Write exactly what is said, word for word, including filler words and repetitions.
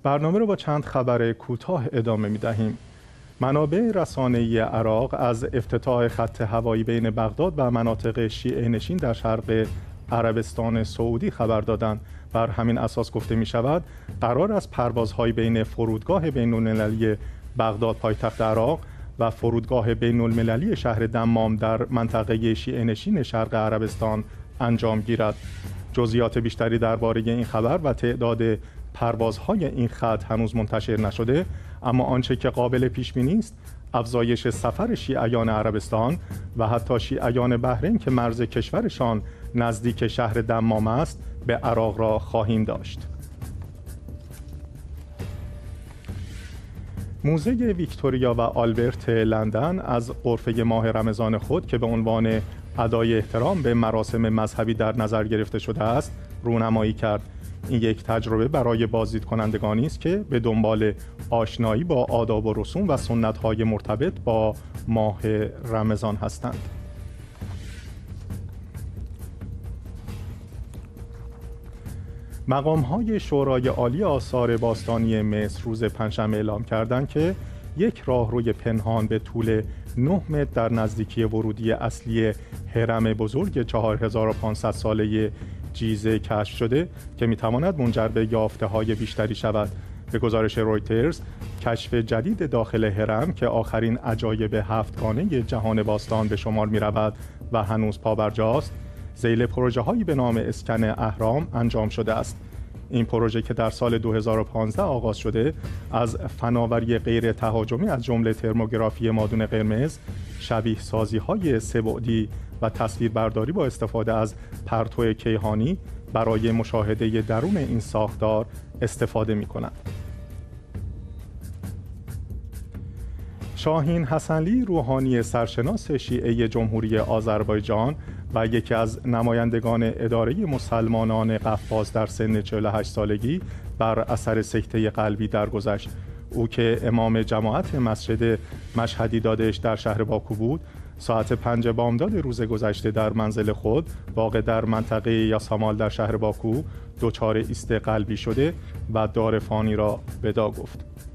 برنامه رو با چند خبر کوتاه ادامه می دهیم. منابع رسانه‌ای عراق از افتتاح خط هوایی بین بغداد و مناطق شیعه نشین در شرق عربستان سعودی خبر دادند. بر همین اساس گفته می شود قرار است پروازهای بین فرودگاه بین‌المللی بغداد پایتخت عراق و فرودگاه بین‌المللی شهر دمام در منطقه شیعه نشین شرق عربستان انجام گیرد. جزئیات بیشتری درباره این خبر و تعداد پروازهای این خط هنوز منتشر نشده، اما آنچه که قابل پیش بینی است افزایش سفر شیعیان عربستان و حتی شیعیان بحرین که مرز کشورشان نزدیک شهر دمام است به عراق را خواهیم داشت. موزه ویکتوریا و آلبرت لندن از غرفه ماه رمضان خود که به عنوان ادای احترام به مراسم مذهبی در نظر گرفته شده است رونمایی کرد. این یک تجربه برای بازدید کنندگانی است که به دنبال آشنایی با آداب و رسوم و سنت‌های مرتبط با ماه رمضان هستند. مقام‌های شورای عالی آثار باستانی مصر روز پنجشنبه اعلام کردند که یک راهروی پنهان به طول نه متر در نزدیکی ورودی اصلی هرم بزرگ چهار هزار و پانصد ساله جیزه کشف شده که می‌تواند منجر به یافته‌های بیشتری شود. به گزارش رویترز، کشف جدید داخل هرم که آخرین عجایب هفتگانه جهان باستان به شمار می‌رود و هنوز پابرجاست، ذیل پروژه‌هایی به نام اسکن اهرام انجام شده است. این پروژه که در سال دو هزار و پانزده آغاز شده، از فناوری غیر تهاجمی از جمله ترموگرافی مادون قرمز، شبیه سازی‌های سه‌بعدی و تصویربرداری با استفاده از پرتو کیهانی برای مشاهده درون این ساختار استفاده می‌کند. شاهین حسنلی، روحانی سرشناس شیعه جمهوری آذربایجان و یکی از نمایندگان اداره مسلمانان قفقاز در سن چهل و هشت سالگی بر اثر سکته قلبی درگذشت. او که امام جماعت مسجد مشهدی دادش در شهر باکو بود، ساعت پنج بامداد روز گذشته در منزل خود واقع در منطقه یاسامال در شهر باکو دچار ایست قلبی شده و دار فانی را ودا گفت.